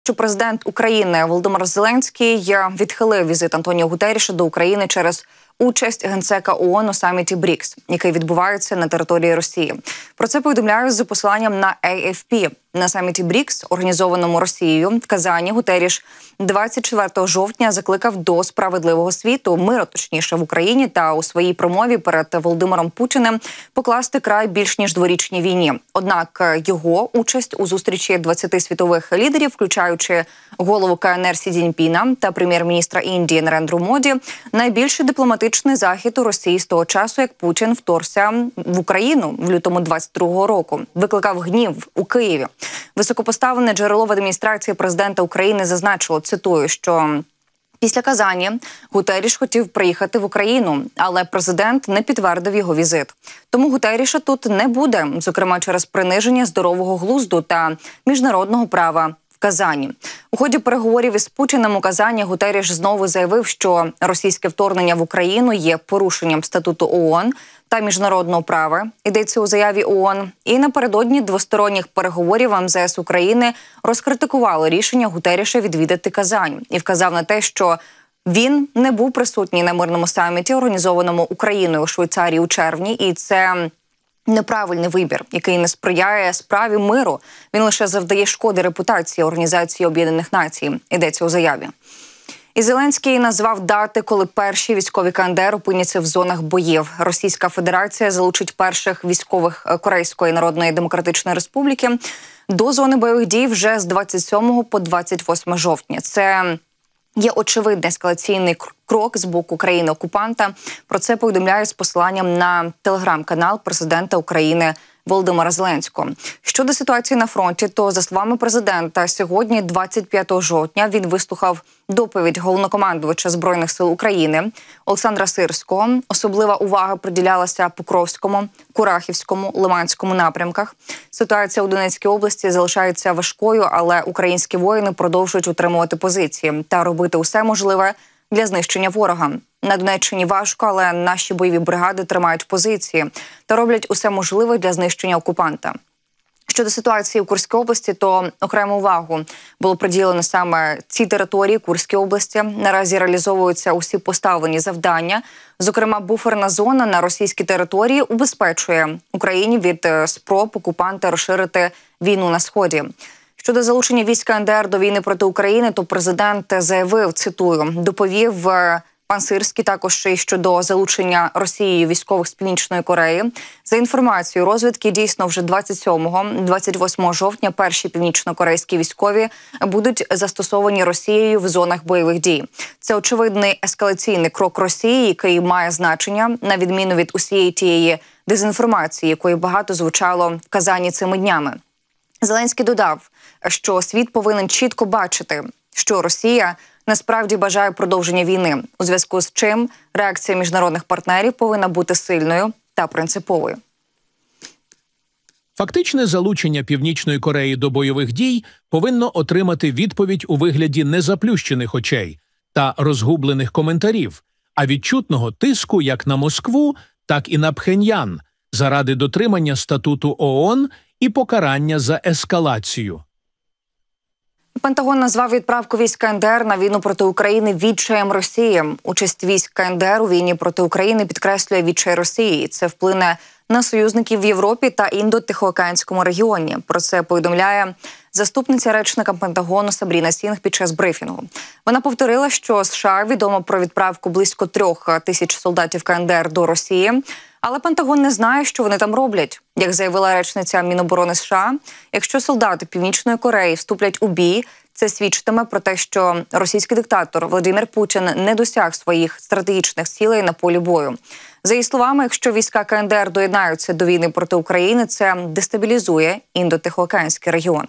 Що президент України Володимир Зеленський відхилив візит Антоніо Гутерреша до України через участь генсека ООН у саміті БРІКС, який відбувається на території Росії. Про це повідомляють за посиланням на AFP. На саміті БРІКС, організованому Росією в Казані, Гутерреш 24 жовтня закликав до справедливого світу, миру, точніше, в Україні, та у своїй промові перед Володимиром Путіним покласти край більш ніж дворічній війні. Однак його участь у зустрічі 20 світових лідерів, включаючи голову КНР Сі Цзіньпіна та прем'єр-міністра Індії Нарендру Моді, найбільший дипломатичний захід у Росії з того часу, як Путін вторгся в Україну в лютому 22-го року, викликав гнів у Києві. Високопоставлене джерело в адміністрації президента України зазначило, цитую, що після Казані Гутерреш хотів приїхати в Україну, але президент не підтвердив його візит. Тому Гутерреша тут не буде, зокрема через приниження здорового глузду та міжнародного права в Казані. У ході переговорів із Путіним у Казані Гутерреш знову заявив, що російське вторгнення в Україну є порушенням статуту ООН та міжнародного права, йдеться у заяві ООН. І напередодні двосторонніх переговорів МЗС України розкритикували рішення Гутерреша відвідати Казань і вказав на те, що він не був присутній на мирному саміті, організованому Україною у Швейцарії у червні, і це неправильний вибір, який не сприяє справі миру. Він лише завдає шкоди репутації Організації Об'єднаних Націй, йдеться у заяві. І Зеленський назвав дати, коли перші військові КНДР опиняться в зонах боїв. Російська Федерація залучить перших військових Корейської Народної Демократичної Республіки до зони бойових дій вже з 27 по 28 жовтня. Це є очевидний ескалаційний крок з боку країни-окупанта. Про це повідомляють з посиланням на телеграм-канал президента України Володимира Зеленського. Щодо ситуації на фронті, то, за словами президента, сьогодні, 25 жовтня, він вислухав доповідь головнокомандувача Збройних сил України Олександра Сирського. Особлива увага приділялася Покровському, Курахівському, Лиманському напрямках. Ситуація у Донецькій області залишається важкою, але українські воїни продовжують утримувати позиції та робити усе можливе для знищення ворога. На Донеччині важко, але наші бойові бригади тримають позиції та роблять усе можливе для знищення окупанта. Щодо ситуації у Курській області, то окрему увагу було приділено саме цій території Курської області. Наразі реалізовуються усі поставлені завдання. Зокрема, буферна зона на російській території убезпечує Україні від спроб окупанта розширити війну на Сході. Щодо залучення військ КНДР до війни проти України, то президент заявив, цитую, доповів пан Сирський також і щодо залучення Росією військових з Північної Кореї. За інформацією розвідки, дійсно вже 27-28 жовтня перші північно-корейські військові будуть застосовані Росією в зонах бойових дій. Це очевидний ескалаційний крок Росії, який має значення, на відміну від усієї тієї дезінформації, якої багато звучало в Казані цими днями. Зеленський додав, що світ повинен чітко бачити, що Росія насправді бажає продовження війни, у зв'язку з чим реакція міжнародних партнерів повинна бути сильною та принциповою. Фактичне залучення Північної Кореї до бойових дій повинно отримати відповідь у вигляді незаплющених очей та розгублених коментарів, а відчутного тиску як на Москву, так і на Пхеньян заради дотримання статуту ООН і покарання за ескалацію. Пентагон назвав відправку військ КНДР на війну проти України відчаєм Росії. Участь військ КНДР у війні проти України підкреслює відчай Росії. Це вплине на союзників в Європі та Індо-Тихоокеанському регіоні. Про це повідомляє заступниця речника Пентагону Сабріна Сінг під час брифінгу. Вона повторила, що США відомо про відправку близько 3000 солдатів КНДР до Росії, але Пентагон не знає, що вони там роблять. Як заявила речниця Міноборони США, якщо солдати Північної Кореї вступлять у бій, це свідчитиме про те, що російський диктатор Володимир Путін не досяг своїх стратегічних цілей на полі бою. За її словами, якщо війська КНДР доєднаються до війни проти України, це дестабілізує Індо-Тихоокеанський регіон.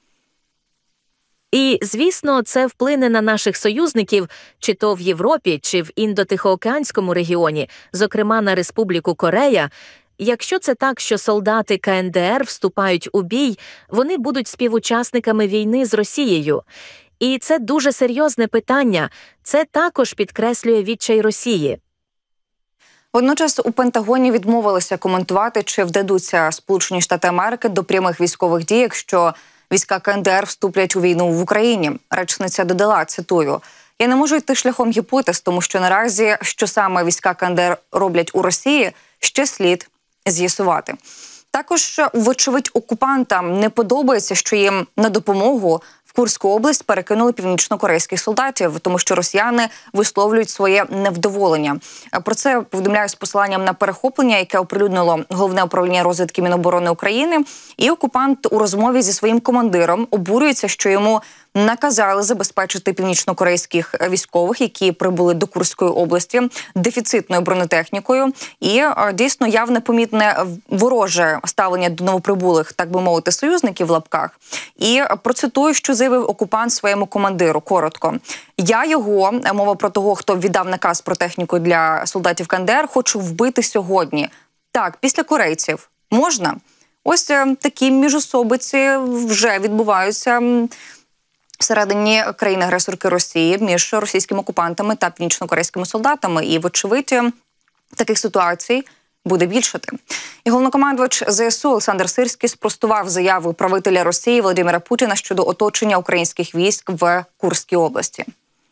І, звісно, це вплине на наших союзників, чи то в Європі, чи в Індо-Тихоокеанському регіоні, зокрема на Республіку Корея. Якщо це так, що солдати КНДР вступають у бій, вони будуть співучасниками війни з Росією. І це дуже серйозне питання. Це також підкреслює відчай Росії. Водночас у Пентагоні відмовилися коментувати, чи вдадуться Сполучені Штати Америки до прямих військових дій, якщо війська КНДР вступлять у війну в Україні. Речниця додала, цитую, «Я не можу йти шляхом гіпотез, тому що наразі, що саме війська КНДР роблять у Росії, ще слід з'ясувати». Також, вочевидь, окупантам не подобається, що їм на допомогу в Курську область перекинули північно-корейських солдатів, тому що росіяни висловлюють своє невдоволення. Про це повідомляю з посиланням на перехоплення, яке оприлюднило Головне управління розвідки Міноборони України. І окупант у розмові зі своїм командиром обурюється, що йому наказали забезпечити північно-корейських військових, які прибули до Курської області, дефіцитною бронетехнікою. І дійсно явне помітне вороже ставлення до новоприбулих, так би мовити, союзників в лапках. І процитую, що заявив окупант своєму командиру, коротко. «Я його, мова про того, хто віддав наказ про техніку для солдатів КНДР, хочу вбити сьогодні. Так, після корейців. Можна?» Ось такі міжособиці вже відбуваються всередині країни-агресорки Росії між російськими окупантами та північно-корейськими солдатами. І, вочевидь, таких ситуацій буде більшати. І головнокомандувач ЗСУ Олександр Сирський спростував заяву правителя Росії Володимира Путіна щодо оточення українських військ в Курській області.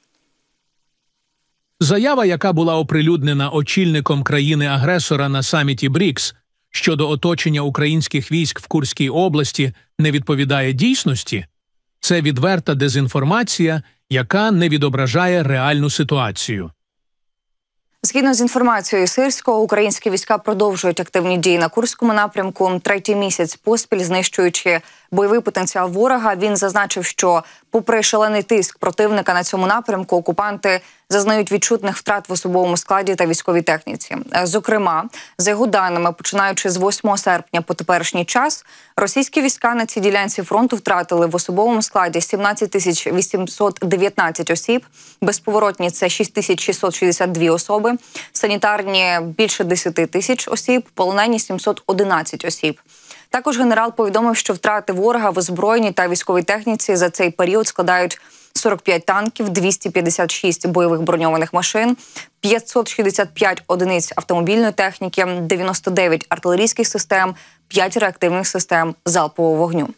Заява, яка була оприлюднена очільником країни-агресора на саміті БРІКС щодо оточення українських військ в Курській області, не відповідає дійсності. Це відверта дезінформація, яка не відображає реальну ситуацію. Згідно з інформацією Сирського, українські війська продовжують активні дії на Курському напрямку. Третій місяць поспіль, знищуючи бойовий потенціал ворога. Він зазначив, що попри шалений тиск противника на цьому напрямку, окупанти зазнають відчутних втрат в особовому складі та військовій техніці. Зокрема, за його даними, починаючи з 8 серпня по теперішній час, російські війська на цій ділянці фронту втратили в особовому складі 17 819 осіб, безповоротні – це 6662 особи, санітарні – більше 10 тисяч осіб, полонені – 711 осіб. Також генерал повідомив, що втрати ворога в озброєнні та військовій техніці за цей період складають 45 танків, 256 бойових броньованих машин, 565 одиниць автомобільної техніки, 99 артилерійських систем, 5 реактивних систем залпового вогню.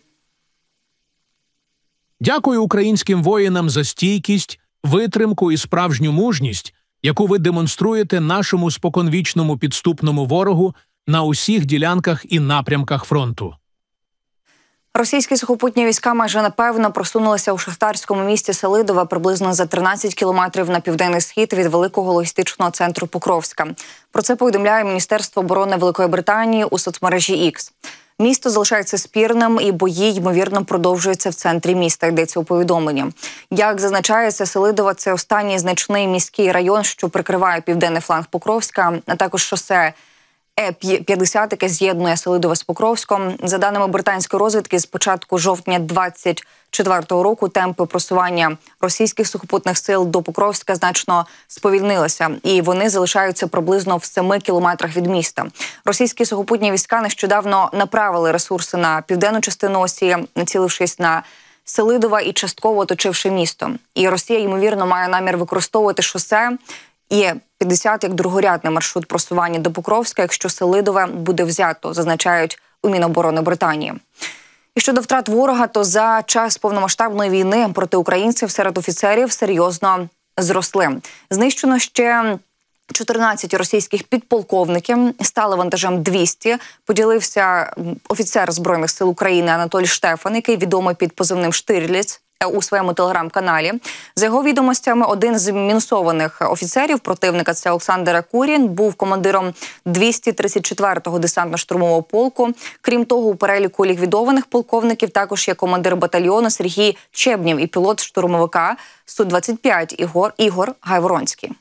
Дякую українським воїнам за стійкість, витримку і справжню мужність, яку ви демонструєте нашому споконвічному підступному ворогу на усіх ділянках і напрямках фронту. Російські сухопутні війська майже напевно просунулися у шахтарському місті Селидове приблизно за 13 кілометрів на південний схід від великого логістичного центру Покровська. Про це повідомляє Міністерство оборони Великої Британії у соцмережі X. Місто залишається спірним і бої, ймовірно, продовжуються в центрі міста, йдеться у повідомленні. Як зазначається, Селидове – це останній значний міський район, що прикриває південний фланг Покровська, а також шосе Е-50, яке з'єднує Селидове з Покровськом. За даними британської розвідки, з початку жовтня 2024 року темпи просування російських сухопутних сил до Покровська значно сповільнилися, і вони залишаються приблизно в 7 кілометрах від міста. Російські сухопутні війська нещодавно направили ресурси на південну частину Росії, націлившись на Селидове і частково оточивши місто. І Росія, ймовірно, має намір використовувати шосе Е-50 як другорядний маршрут просування до Покровська, якщо Селидове буде взято, зазначають у Міноборони Британії. І щодо втрат ворога, то за час повномасштабної війни проти українців серед офіцерів серйозно зросли. Знищено ще 14 російських підполковників, стали вантажем 200. Поділився офіцер Збройних сил України Анатолій Штефан, який відомий під позивним «Штирліц» у своєму телеграм-каналі. За його відомостями, один з мінусованих офіцерів противника, це Олександр Курін, був командиром 234-го десантно-штурмового полку. Крім того, у переліку ліквідованих полковників також є командир батальйону Сергій Чебнєв і пілот штурмовика Су-25 Ігор Гайворонський.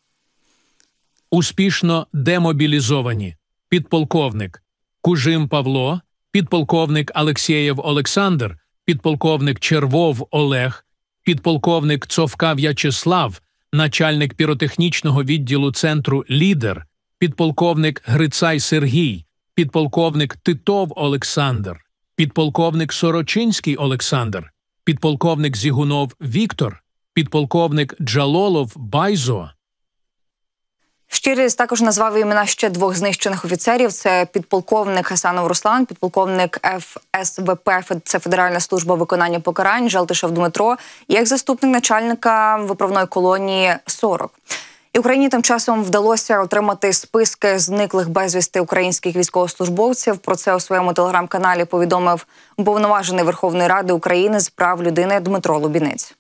Успішно демобілізовані. Підполковник Кужим Павло, підполковник Алексєєв Олександр, підполковник Червов Олег, підполковник Цовка В'ячеслав, начальник піротехнічного відділу центру «Лідер», підполковник Грицай Сергій, підполковник Титов Олександр, підполковник Сорочинський Олександр, підполковник Зігунов Віктор, підполковник Джалолов Байзо. Щиріс також назвав імена ще двох знищених офіцерів. Це підполковник Хасанов Руслан, підполковник ФСВП, це Федеральна служба виконання покарань, Желтишев Дмитро, і екс-заступник начальника виправної колонії 40. І Україні тим часом вдалося отримати списки зниклих безвісти українських військовослужбовців. Про це у своєму телеграм-каналі повідомив уповноважений Верховної Ради України з прав людини Дмитро Лубінець.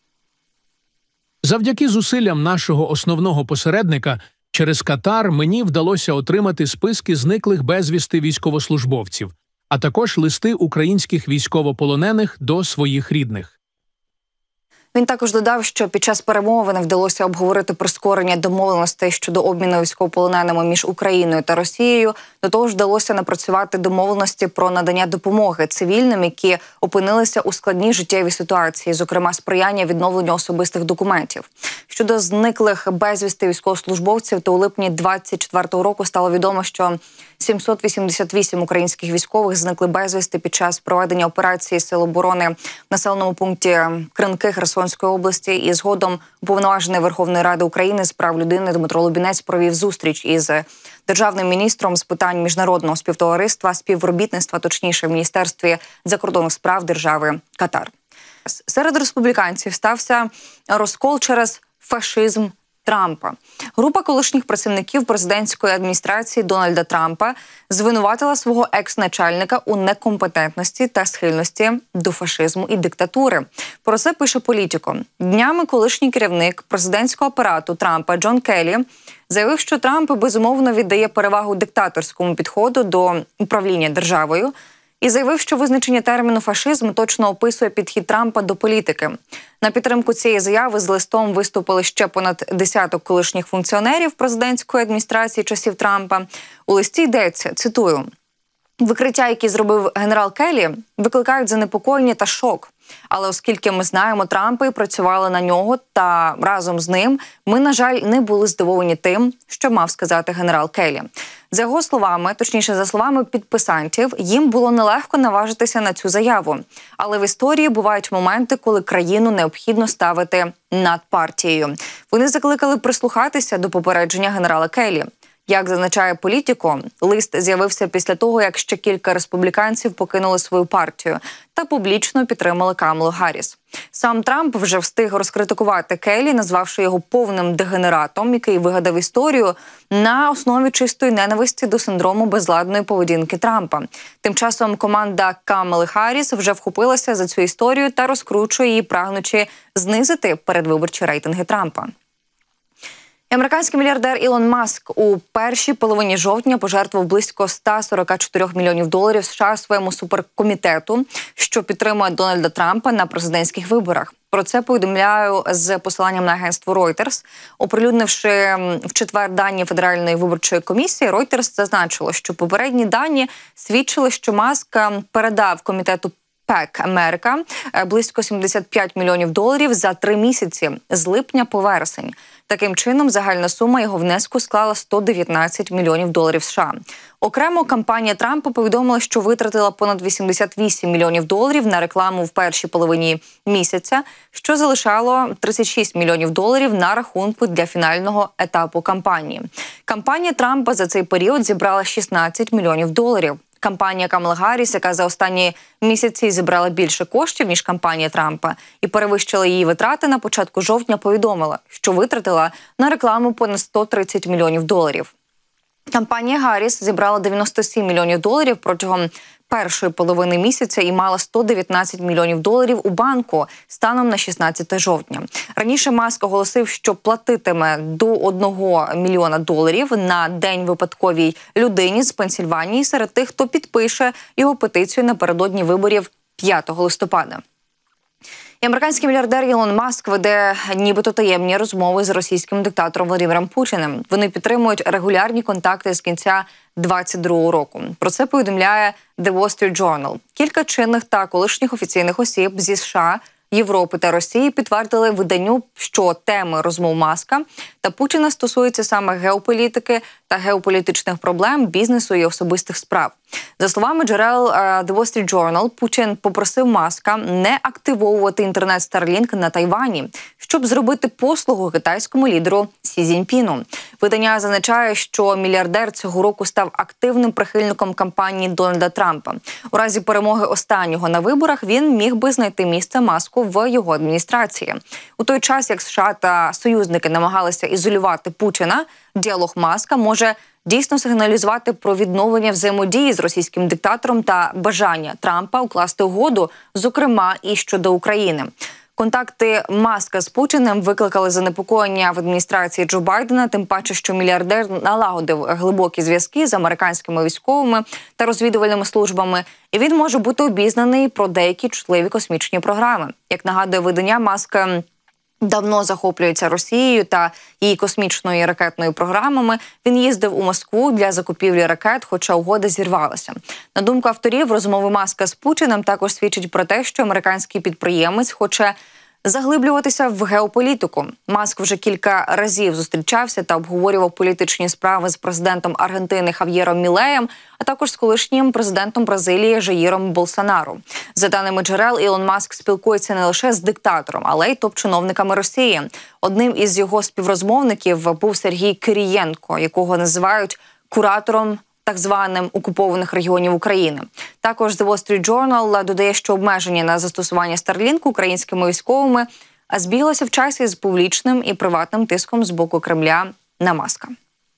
Завдяки зусиллям нашого основного посередника через Катар мені вдалося отримати списки зниклих безвісти військовослужбовців, а також листи українських військовополонених до своїх рідних. Він також додав, що під час перемовин вдалося обговорити прискорення домовленостей щодо обміну військовополоненими між Україною та Росією. До того ж, вдалося напрацювати домовленості про надання допомоги цивільним, які опинилися у складній життєвій ситуації, зокрема сприяння відновленню особистих документів. Щодо зниклих безвісти військовослужбовців, то у липні 2024 року стало відомо, що 788 українських військових зникли безвісти під час проведення операції Сил оборони в населеному пункті Кринки Херсонської області. І згодом уповноважений Верховної Ради України з прав людини Дмитро Лубінець провів зустріч із державним міністром з питань міжнародного співробітництва, точніше, в Міністерстві закордонних справ держави Катар. Серед республіканців стався розкол через фашизм Трампа. Група колишніх працівників президентської адміністрації Дональда Трампа звинуватила свого екс-начальника у некомпетентності та схильності до фашизму і диктатури. Про це пише Політіко. Днями колишній керівник президентського апарату Трампа Джон Келлі заявив, що Трамп безумовно віддає перевагу диктаторському підходу до управління державою, і заявив, що визначення терміну «фашизм» точно описує підхід Трампа до політики. На підтримку цієї заяви з листом виступили ще понад десяток колишніх функціонерів президентської адміністрації часів Трампа. У листі йдеться, цитую, «Викриття, які зробив генерал Келлі, викликають занепокоєння та шок. Але оскільки ми знаємо Трампа і працювали на нього, та разом з ним, ми, на жаль, не були здивовані тим, що мав сказати генерал Келлі». За його словами, точніше за словами підписантів, їм було нелегко наважитися на цю заяву. Але в історії бувають моменти, коли країну необхідно ставити над партією. Вони закликали прислухатися до попередження генерала Келлі. Як зазначає Політіко, лист з'явився після того, як ще кілька республіканців покинули свою партію та публічно підтримали Камалу Гарріс. Сам Трамп вже встиг розкритикувати Келлі, назвавши його повним дегенератом, який вигадав історію на основі чистої ненависті до синдрому безладної поведінки Трампа. Тим часом команда Камали Гарріс вже вхопилася за цю історію та розкручує її, прагнучи знизити передвиборчі рейтинги Трампа. Американський мільярдер Ілон Маск у першій половині жовтня пожертвував близько 144 мільйонів доларів США своєму суперкомітету, що підтримує Дональда Трампа на президентських виборах. Про це повідомляю з посиланням на агентство Reuters. Оприлюднивши в четвер дані Федеральної виборчої комісії, Reuters зазначило, що попередні дані свідчили, що Маск передав комітету ПЕК Америка близько 75 мільйонів доларів за 3 місяці з липня по вересень. Таким чином, загальна сума його внеску склала 119 мільйонів доларів США. Окремо, кампанія Трампа повідомила, що витратила понад 88 мільйонів доларів на рекламу в першій половині місяця, що залишало 36 мільйонів доларів на рахунку для фінального етапу кампанії. Кампанія Трампа за цей період зібрала 16 мільйонів доларів. Кампанія Камали Гарріс, яка за останні місяці зібрала більше коштів, ніж кампанія Трампа, і перевищила її витрати, на початку жовтня повідомила, що витратила на рекламу понад 130 мільйонів доларів. Кампанія Гарріс зібрала 97 мільйонів доларів протягом першої половини місяця і мала 119 мільйонів доларів у банку станом на 16 жовтня. Раніше Маск оголосив, що платитиме до 1 мільйона доларів на день випадковій людині з Пенсільванії серед тих, хто підпише його петицію напередодні виборів 5 листопада. І американський мільярдер Ілон Маск веде нібито таємні розмови з російським диктатором Володимиром Путіним. Вони підтримують регулярні контакти з кінця 2022 року. Про це повідомляє The Wall Street Journal. Кілька чинних та колишніх офіційних осіб зі США, Європи та Росії підтвердили виданню, що теми розмов Маска та Путіна стосуються саме геополітики та геополітичних проблем, бізнесу і особистих справ. За словами джерел The Wall Street Journal, Путін попросив Маска не активовувати інтернет Starlink на Тайвані, щоб зробити послугу китайському лідеру Сі Цзіньпіну. Видання зазначає, що мільярдер цього року став активним прихильником кампанії Дональда Трампа. У разі перемоги останнього на виборах він міг би знайти місце Маску в його адміністрації. У той час, як США та союзники намагалися ізолювати Путіна, діалог Маска може дійсно сигналізувати про відновлення взаємодії з російським диктатором та бажання Трампа укласти угоду, зокрема і щодо України. Контакти Маска з Путіним викликали занепокоєння в адміністрації Джо Байдена, тим паче, що мільярдер налагодив глибокі зв'язки з американськими військовими та розвідувальними службами, і він може бути обізнаний про деякі чутливі космічні програми. Як нагадує видання, Маск давно захоплюється Росією та її космічною і ракетною програмами. Він їздив у Москву для закупівлі ракет, хоча угода зірвалася. На думку авторів, розмови Маска з Путіним також свідчить про те, що американський підприємець хоче заглиблюватися в геополітику. Маск вже кілька разів зустрічався та обговорював політичні справи з президентом Аргентини Хав'єром Мілеєм, а також з колишнім президентом Бразилії Жаїром Болсонару. За даними джерел, Ілон Маск спілкується не лише з диктатором, але й топ-чиновниками Росії. Одним із його співрозмовників був Сергій Кирієнко, якого називають куратором так званим окупованих регіонів України. Також The Wall Street Journal додає, що обмеження на застосування Starlink українськими військовими збіглося в часі з публічним і приватним тиском з боку Кремля на Маска.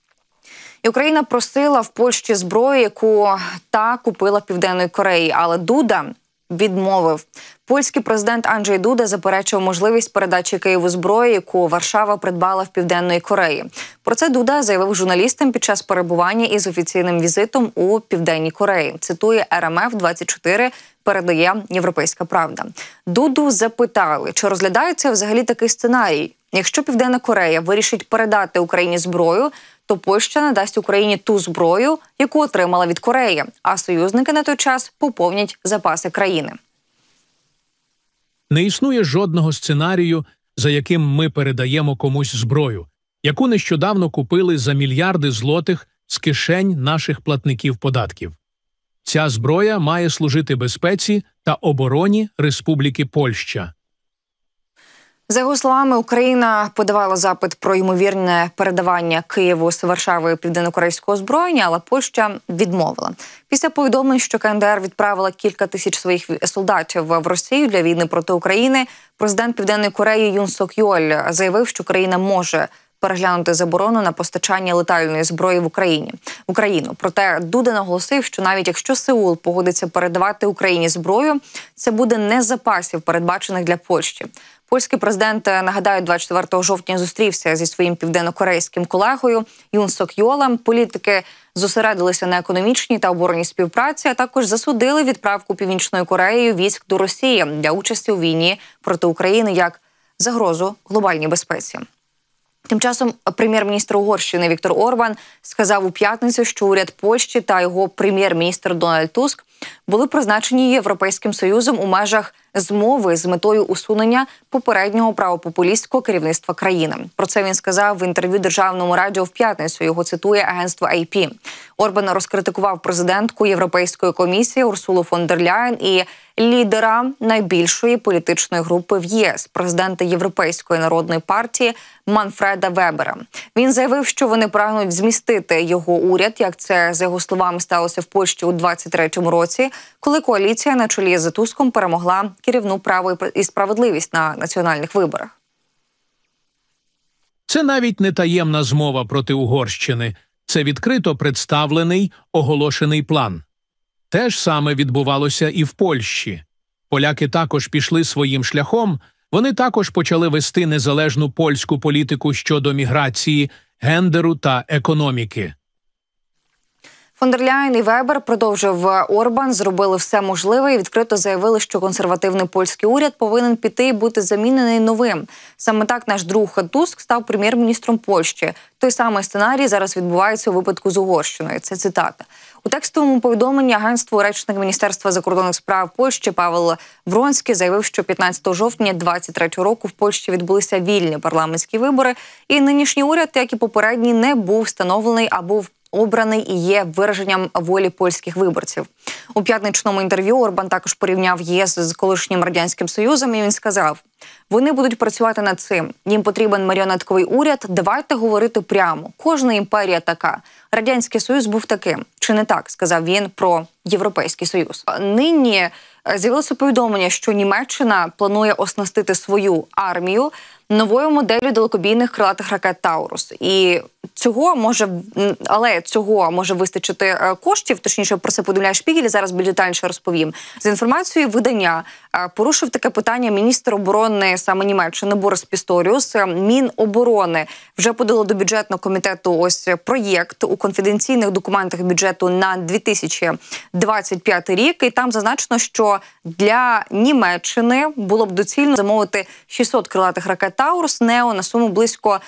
І Україна просила в Польщі зброю, яку та купила Південної Кореї, але Дуда відмовив. Польський президент Анджей Дуда заперечив можливість передачі Києву зброї, яку Варшава придбала в Південної Кореї. Про це Дуда заявив журналістам під час перебування із офіційним візитом у Південній Кореї. Цитує РМФ-24, передає «Європейська правда». Дуду запитали, чи розглядається взагалі такий сценарій. Якщо Південна Корея вирішить передати Україні зброю, то Польща надасть Україні ту зброю, яку отримала від Кореї, а союзники на той час поповнять запаси країни. Не існує жодного сценарію, за яким ми передаємо комусь зброю, яку нещодавно купили за мільярди злотих з кишень наших платників податків. Ця зброя має служити безпеці та обороні Республіки Польща. За його словами, Україна подавала запит про ймовірне передавання Києву з Варшави південнокорейського озброєння, але Польща відмовила. Після повідомлень, що КНДР відправила кілька тисяч своїх солдатів в Росію для війни проти України, президент Південної Кореї Юн Сок Йоль заявив, що країна може переглянути заборону на постачання летальної зброї в Україну. Проте Дуда наголосив, що навіть якщо Сеул погодиться передавати Україні зброю, це буде не з запасів, передбачених для Польщі. Польський президент, нагадаю, 24 жовтня зустрівся зі своїм південнокорейським колегою Юн Сок Йолем. Політики зосередилися на економічній та оборонній співпраці, а також засудили відправку Північною Кореєю військ до Росії для участі у війні проти України як загрозу глобальній безпеці. Тим часом прем'єр-міністр Угорщини Віктор Орбан сказав у п'ятницю, що уряд Польщі та його прем'єр-міністр Дональд Туск були призначені Європейським Союзом у межах змови з метою усунення попереднього правопопулістського керівництва країни. Про це він сказав в інтерв'ю Державному радіо в п'ятницю. Його цитує агентство AP. Орбан розкритикував президентку Європейської комісії Урсулу фон дер Ляєн і лідера найбільшої політичної групи в ЄС, президента Європейської народної партії Манфреда Вебера. Він заявив, що вони прагнуть змістити його уряд, як це, за його словами, сталося в Польщі у 23-му році, коли коаліція на чолі з Туском перемогла керівну «Право і справедливість» на національних виборах. Це навіть не таємна змова проти Угорщини. Це відкрито представлений, оголошений план. Те ж саме відбувалося і в Польщі. Поляки також пішли своїм шляхом, вони також почали вести незалежну польську політику щодо міграції, гендеру та економіки. Фон дер Ляєн і Вебер, продовжив Орбан, зробили все можливе і відкрито заявили, що консервативний польський уряд повинен піти і бути замінений новим. Саме так наш друг Туск став прем'єр-міністром Польщі. Той самий сценарій зараз відбувається у випадку з Угорщиною. Це цитата. У текстовому повідомленні агентству речник Міністерства закордонних справ Польщі Павел Вронський заявив, що 15 жовтня 2023 року в Польщі відбулися вільні парламентські вибори, і нинішній уряд, як і попередній, не був встановлений, а був обраний і є вираженням волі польських виборців. У п'ятничному інтерв'ю Орбан також порівняв ЄС з колишнім Радянським Союзом, і він сказав: вони будуть працювати над цим. Їм потрібен маріонетковий уряд. Давайте говорити прямо. Кожна імперія така. Радянський Союз був таким. Чи не так, сказав він про Європейський Союз. Нині з'явилося повідомлення, що Німеччина планує оснастити свою армію новою моделлю далекобійних крилатих ракет «Таурус». І цього може вистачити коштів, точніше про це повідомляє Шпігель, зараз більш детальніше розповім. За інформацією видання, порушив таке питання міністр оборони саме Німеччини Борис Пісторіус. Міноборони вже подало до бюджетного комітету ось проєкт у конфіденційних документах бюджету на 2025 рік. І там зазначено, що для Німеччини було б доцільно замовити 600 крилатих ракет «Таурус» «Нео» на суму близько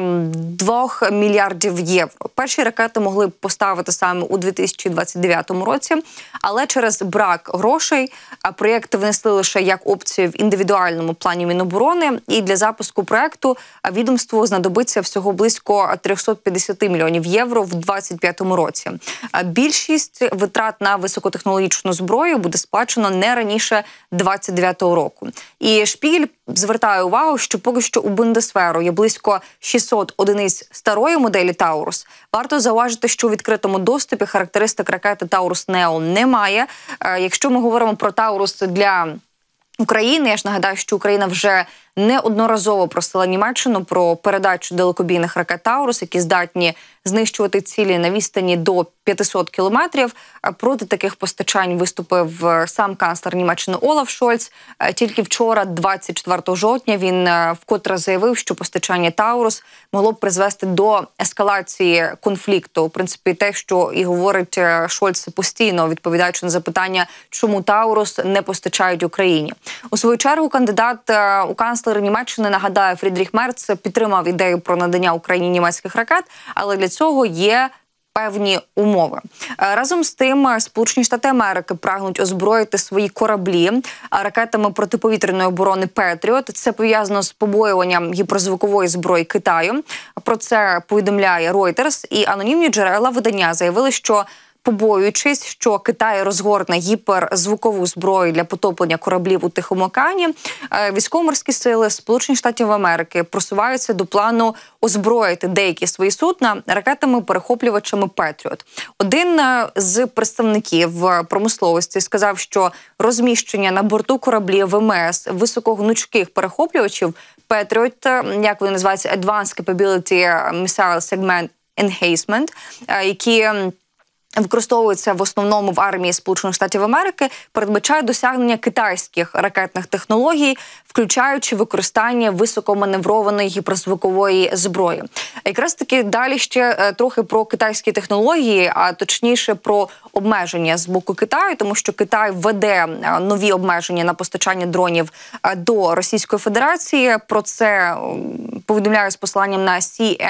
2 мільярдів євро. Перші ракети могли б поставити саме у 2029 році, але через брак грошей проєкт внесли лише як опцію в індивідуальному плані Міноборони, і для запуску проєкту відомству знадобиться всього близько 350 мільйонів євро в 2025 році. Більшість витрат на високотехнологічну зброю буде сплачено не раніше 2029 року. І Шпігель звертає увагу, що поки що у Бундесверу є близько 600 одиниць старої моделі «Таурус». Варто зауважити, що у відкритому доступі характеристик ракети «Таурус Нео» немає. Якщо ми говоримо про «Таурус» для України, я ж нагадаю, що Україна вже неодноразово просила Німеччину про передачу далекобійних ракет «Таурус», які здатні знищувати цілі на відстані до 500 кілометрів. Проти таких постачань виступив сам канцлер Німеччини Олаф Шольц. Тільки вчора, 24 жовтня, він вкотре заявив, що постачання «Таурус» могло б призвести до ескалації конфлікту. В принципі, те, що і говорить Шольц постійно, відповідаючи на запитання, чому «Таурус» не постачають Україні. У свою чергу, кандидат у канцлери Німеччини, нагадаю, Фрідріх Мерц підтримав ідею про надання Україні німецьких ракет, але для цього є певні умови. Разом з тим, Сполучені Штати Америки прагнуть озброїти свої кораблі ракетами протиповітряної оборони «Петріот». Це пов'язано з побоюванням гіперзвукової зброї Китаю. Про це повідомляє Reuters. І анонімні джерела видання заявили, що побоюючись, що Китай розгорне гіперзвукову зброю для потоплення кораблів у Тихому океані, військово-морські сили Сполучених Штатів Америки просуваються до плану озброїти деякі свої судна ракетами-перехоплювачами «Петріот». Один з представників промисловості сказав, що розміщення на борту кораблів ВМС високогнучких перехоплювачів «Петріот», як вони називаються, Advanced Capability Missile Segment Enhancement, які використовуються в основному в армії Сполучених Штатів Америки, передбачає досягнення китайських ракетних технологій, включаючи використання високоманеврованої гіперзвукової зброї. Якраз таки далі ще трохи про китайські технології, а точніше про обмеження з боку Китаю, тому що Китай введе нові обмеження на постачання дронів до Російської Федерації. Про це повідомляю з посиланням на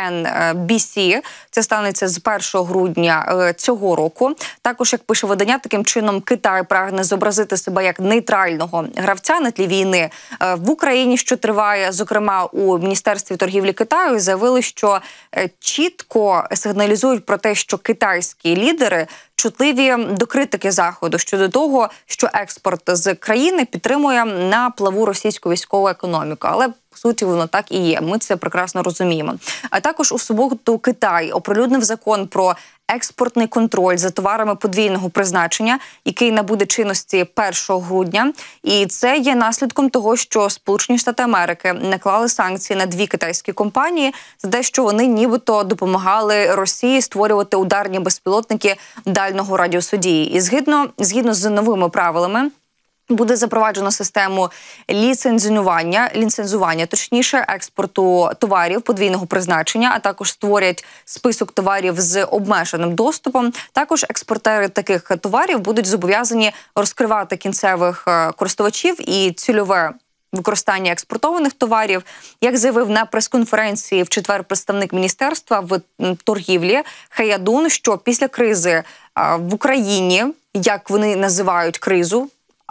CNBC. Це станеться з 1 грудня цього року. Також, як пише видання, таким чином Китай прагне зобразити себе як нейтрального гравця на тлі війни в Україні, що триває. Зокрема, у Міністерстві торгівлі Китаю заявили, що чітко сигналізують про те, що китайські лідери чутливі до критики Заходу щодо того, що експорт з країни підтримує на плаву російську військову економіку. Але по суті, воно так і є. Ми це прекрасно розуміємо. А також у суботу Китай оприлюднив закон про експортний контроль за товарами подвійного призначення, який набуде чинності 1 грудня. І це є наслідком того, що Сполучені Штати Америки наклали санкції на 2 китайські компанії за те, що вони нібито допомагали Росії створювати ударні безпілотники дальнього радіусу дії. І згідно з новими правилами, буде запроваджено систему ліцензування експорту товарів подвійного призначення, а також створять список товарів з обмеженим доступом. Також експортери таких товарів будуть зобов'язані розкривати кінцевих користувачів і цільове використання експортованих товарів. Як заявив на прес-конференції в четвер представник Міністерства в торгівлі Хаядун, що після кризи в Україні, як вони називають кризу,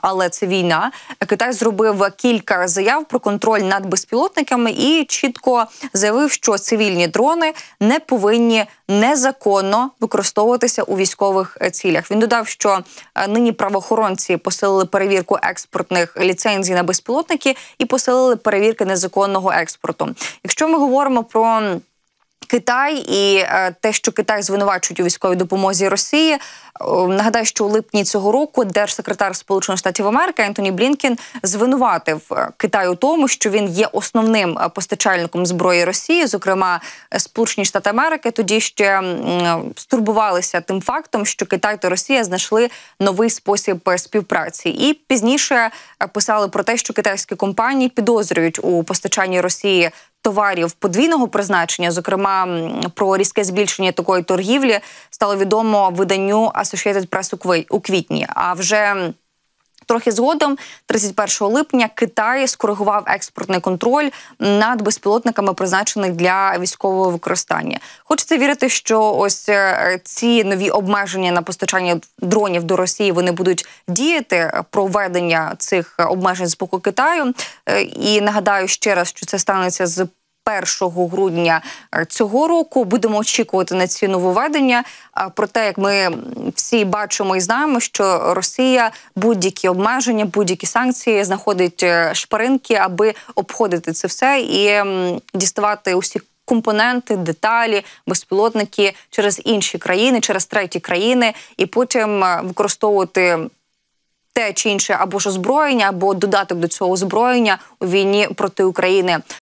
але це війна. Китай зробив кілька заяв про контроль над безпілотниками і чітко заявив, що цивільні дрони не повинні незаконно використовуватися у військових цілях. Він додав, що нині правоохоронці посилили перевірку експортних ліцензій на безпілотники і посилили перевірки незаконного експорту. Якщо ми говоримо про Китай і те, що Китай звинувачують у військовій допомозі Росії. Нагадаю, що у липні цього року держсекретар Сполучених Штатів Америки Ентоні Блінкен звинуватив Китай у тому, що він є основним постачальником зброї Росії, зокрема Сполучені Штати Америки тоді ще стурбувалися тим фактом, що Китай та Росія знайшли новий спосіб співпраці. І пізніше писали про те, що китайські компанії підозрюють у постачанні Росії товарів подвійного призначення, зокрема про різке збільшення такої торгівлі, стало відомо виданню Associated Press у квітні. А вже трохи згодом, 31 липня, Китай скоригував експортний контроль над безпілотниками, призначених для військового використання. Хочеться вірити, що ось ці нові обмеження на постачання дронів до Росії, вони будуть діяти про введення цих обмежень з боку Китаю. І нагадаю ще раз, що це станеться з 1 грудня цього року. Будемо очікувати на ці нововведення. Проте, як ми всі бачимо і знаємо, що Росія будь-які обмеження, будь-які санкції знаходить шпаринки, аби обходити це все і діставати усі компоненти, деталі, безпілотники через інші країни, через треті країни, і потім використовувати те чи інше або ж озброєння, або додаток до цього озброєння у війні проти України.